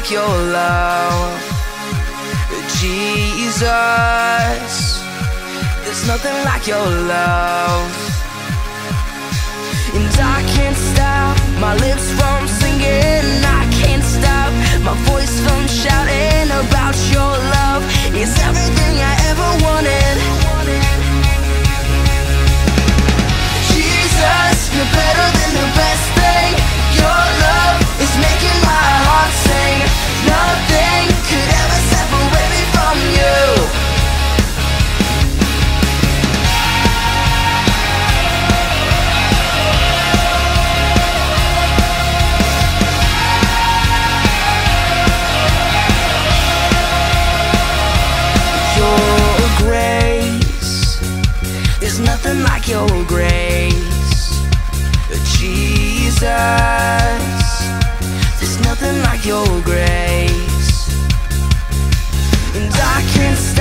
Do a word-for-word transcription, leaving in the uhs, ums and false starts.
like your love, Jesus. There's nothing like your love. And I can't stop my lips from singing, I can't stop my voice from shouting about your love. It's everything I ever wanted. Jesus, you're better than the best thing. Your love is making my heart sing. Nothing could ever separate me from you. There's nothing like your grace, Jesus. There's nothing like your grace. And I can't